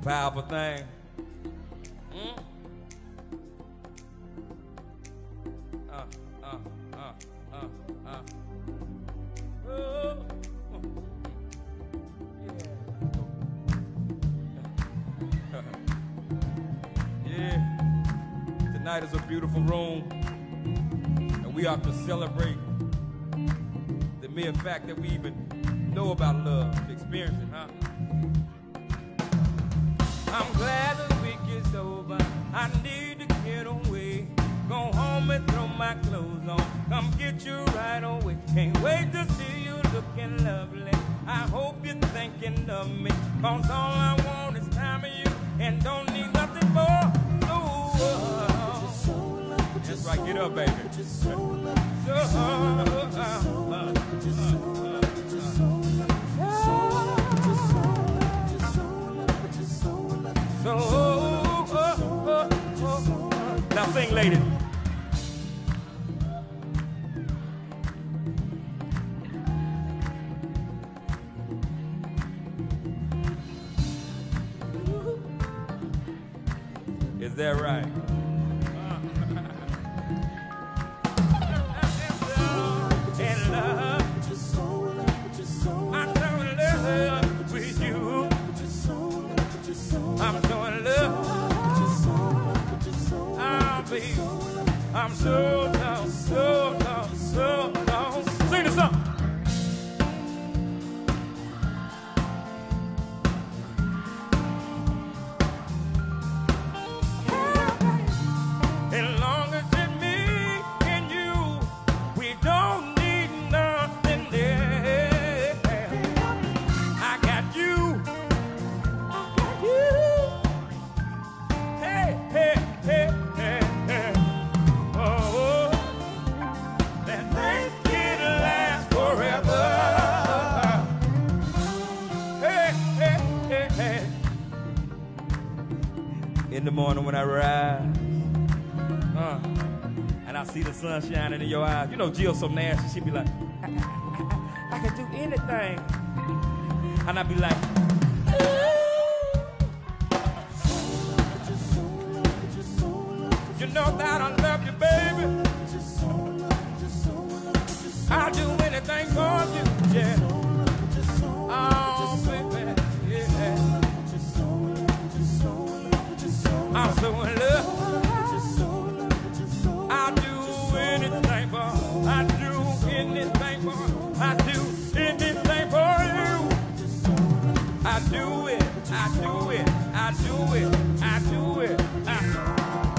Powerful thing. Yeah. Tonight is a beautiful room, and we are to celebrate the mere fact that we even know about love, experience it, huh? I'm glad the week is over. I need to get away. Go home and throw my clothes on. Come get you right away. Can't wait to see you looking lovely. I hope you're thinking of me, 'cause all I want is time with you and don't need nothing more. That's right, get up, baby. Now sing, lady. Is that right? And love, I'm so in love with you. I'm so in love. I'm so down, so down, so down. Sing the song. As long as it's me and you, we don't need nothing there. I got you. Hey, hey, hey, hey, hey. Oh, that thing can last forever. Hey, hey, hey, hey. In the morning when I rise, and I see the sun shining in your eyes. You know Jill's so nasty, she be like, I can do anything. And I be like, you know that I love you, baby. I'll do anything for you, yeah. Oh, baby, yeah. I'm so in love. I'll do anything for you. I do anything for you. I do anything for you. I do it. I do it. I do it. I do it. I do it.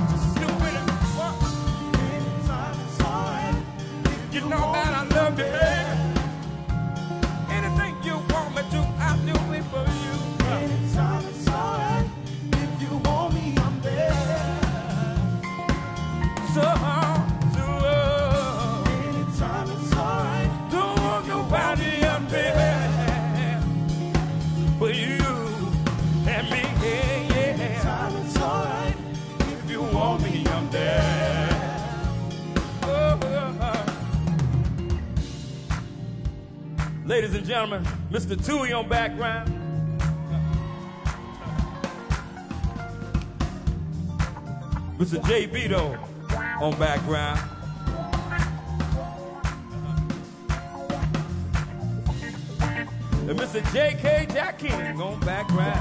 You know that I love you, baby. Anything you want me to, I'll do it for you. Anytime it's alright. If you want me, I'm there. Anytime it's alright. Don't want nobody else, baby, but you and me, yeah, yeah. Anytime it's alright. If you want me, I'm there. Ladies and gentlemen, Mr. Tui on background. Mr. J. Vito on background. And Mr. J.K. Jack King on background.